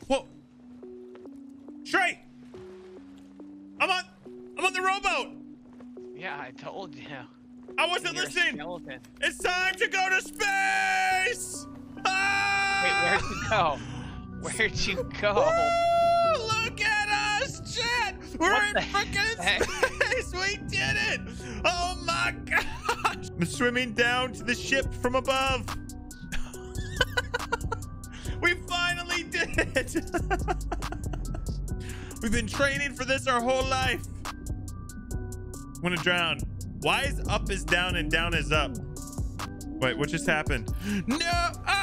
Whoa. Trey! I'm on the rowboat! Yeah, I told you. I wasn't You're a listening! skeleton. It's time to go to space! Ah! Wait, where'd you go? Where'd you go? Woo! Look at us, Chet! We're What in the freaking heck? space! We did it! Oh my gosh! I'm swimming down to the ship from above. We finally did it! We've been training for this our whole life. I'm gonna drown. Why is up is down and down is up? Wait, what just happened? No!